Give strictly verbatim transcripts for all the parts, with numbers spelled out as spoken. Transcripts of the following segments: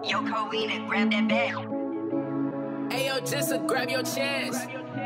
Yo, Koena, grab that bag. Hey, yo, Jissa, grab your chance.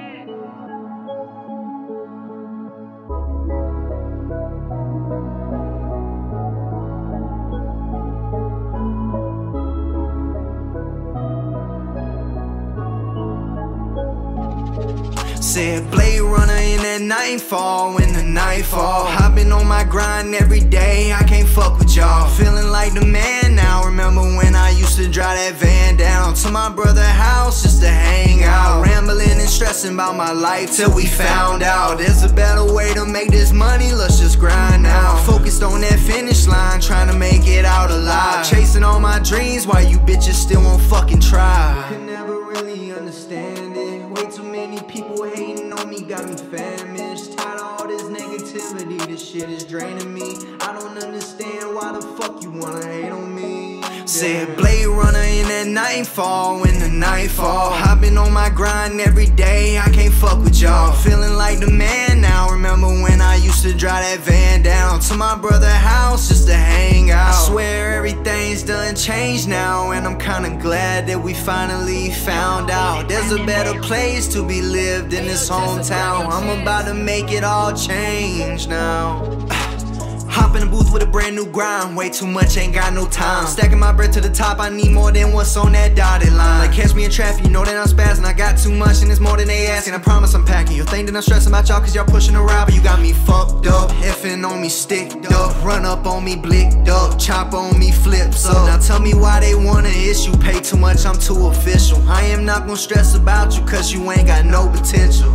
Said Blade Runner in that Nightfall, when the nightfall. I've been on my grind every day, I can't fuck with y'all. Feeling like the man now, remember when I used to drive that van down to my brother's house just to hang out. Rambling and stressing about my life till we found out there's a better way to make this money, let's just grind now. Focused on that finish line, trying to make it out alive. Chasing all my dreams while you bitches still won't fucking try. Could never really understand it, way too many people hating on me, got me famished. Tired of all this negativity, this shit is draining me. I don't understand why the fuck you wanna hate on me. Said Blade Runner in that Nightfall, when the nightfall. I've been on my grind every day, I can't fuck with y'all. Feeling like the man now, remember when I used to drive that van down to my brother's house just to hang out. I swear everything's done changed now, and I'm kinda glad that we finally found out there's a better place to be lived in this hometown. I'm about to make it all change now. Hop in the booth with a brand new grind, way too much, ain't got no time. Stacking my bread to the top, I need more than what's on that dotted line. Like catch me in traffic, you know that I'm spazzing. I got too much and it's more than they asking. I promise I'm packing. You think that I'm stressing about y'all cause y'all pushing around, but you got me fucked up. Effing on me, sticked up, run up on me, blicked up, chop on me, flips up. Now tell me why they want an issue, pay too much, I'm too official. I am not gonna stress about you cause you ain't got no potential.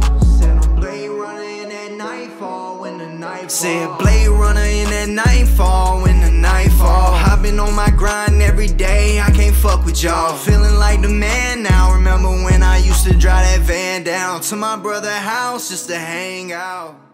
Said Blade Runner in that Nightfall, when the nightfall. I've been on my grind every day, I can't fuck with y'all. Feeling like the man now, remember when I used to drive that van down to my brother's house just to hang out.